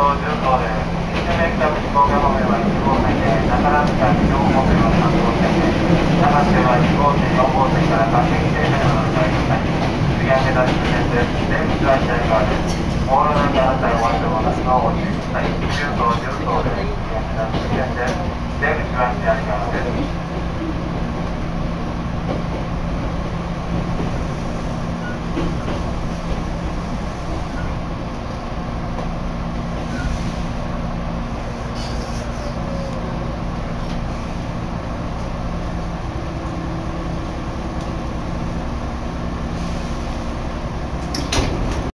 重曹です。一周目北口高架方面は1号線で、中良北2号方面は3号線で、長瀬は2号線、4号線から各駅停車にお乗り換えください。次は目立つ線です。出口は左側です。モールの段階終わっておますがお注意ください。重曹です。次は目立つ線です。出口は左側です。